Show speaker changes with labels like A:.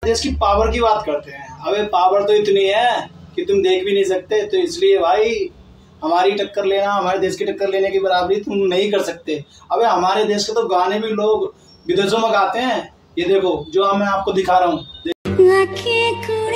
A: देश की पावर की बात करते हैं। अबे पावर तो इतनी है कि तुम देख भी नहीं सकते, तो इसलिए भाई हमारी टक्कर लेना, हमारे देश की टक्कर लेने की बराबरी तुम नहीं कर सकते। अबे हमारे देश के तो गाने भी लोग विदेशों में गाते हैं। ये देखो जो मैं आपको दिखा रहा हूँ।